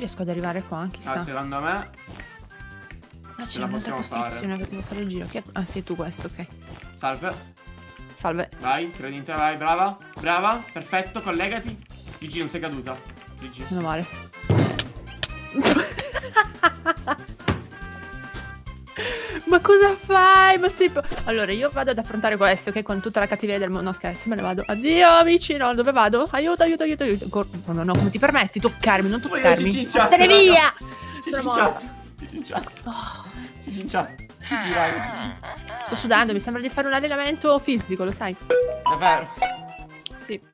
Riesco ad arrivare qua, chissà. Secondo me Ma ce c'è la un'altra possiamo fare. costruzione che devo fare il giro. Ah, sei tu questo, ok. Salve. Salve. Vai, credo in te, vai, brava. Brava, perfetto, collegati. Gigi, non sei caduta. Gigi. Meno male. Ma cosa fai? Ma sei... Allora, io vado ad affrontare questo, ok? Con tutta la cattiveria del mondo. No, scherzo, me ne vado. Addio, amici. No, dove vado? Aiuto, aiuto, aiuto, aiuto. No, no, come ti permetti? Toccarmi, non toccarmi. Vattene via! Sono morta. Gigi in chat. Gigi in chat. Gigi, vai, Gigi. Sto sudando, mi sembra di fare un allenamento fisico, lo sai? Davvero? Sì.